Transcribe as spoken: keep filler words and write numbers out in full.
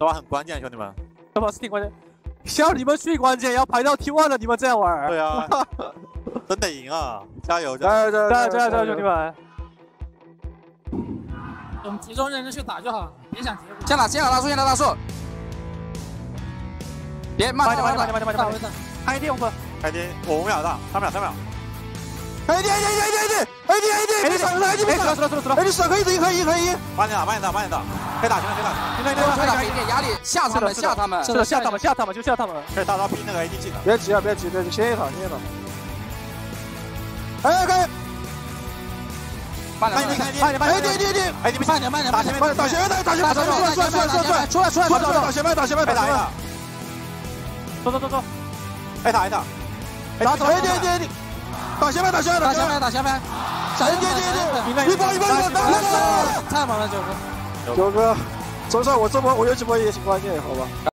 这把很关键，兄弟们。 这把是挺关键，像你们最关键要排到 T 一 了，你们这样玩。 对啊，真得赢啊！加油！ 加油！加油！ 加油！加油！加油，兄弟们！ 我们集中认真去打就好，别想结果。 先打，先打大树，先打大树。别慢点， 慢点，慢点，慢点，慢点！开电，我们开电，我五秒到，三秒，三秒。 A D A D A D A D A D A D 上来，A D 死了，死了，死了，死了 ！A D 上可以赢，可以赢，可以赢！ 慢点打，慢点打，慢点打，可以打，现在可以打， 现在可以打， 给点压力，吓他们，吓他们， 是的，吓他们，吓他们，就吓他们。 可以打到拼那个 A D 技能。 别急啊，别急，别急，先一套，先一套。哎，可以。 慢点，慢点， 慢点，慢点 ！A D A D A D， 哎，你们慢点，慢点， 打前面， 打前面，打前面，打前面，出来，出来，出来，出来， 出来，出来， 出来，打前面，打前面，打前面。 走走走走， 哎打一打， 打走 A D A D A D， 打前面，打前面， 打前面，打前面。 A D A D A D， 一波一波一波，打太猛了，九哥。 九哥，周少，我这波我有几波也挺关键，好吧？